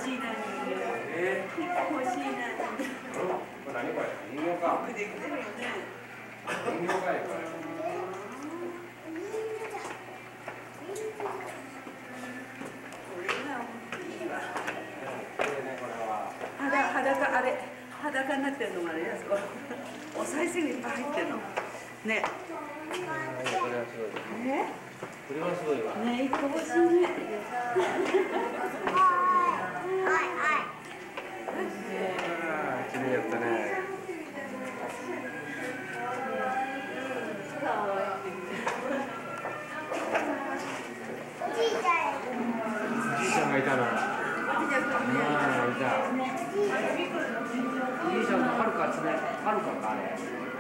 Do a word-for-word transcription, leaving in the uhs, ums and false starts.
しいな人形。 え一個欲しいな人形。 これ何これ？人形か。 よくできてるよね。 人形かいこれ。 これがいいわ。 これねこれは。 裸裸あれ裸になってるのもあれやつ。お賽銭いっぱい入ってるの。ね。 これはすごい。 ね。 これはすごいわ。 ね、一個欲しいね。 綺麗やったね。 じいちゃん。 じいちゃんがいたの。ああ、いた。じいちゃんとはるかつね、はるかかあれ。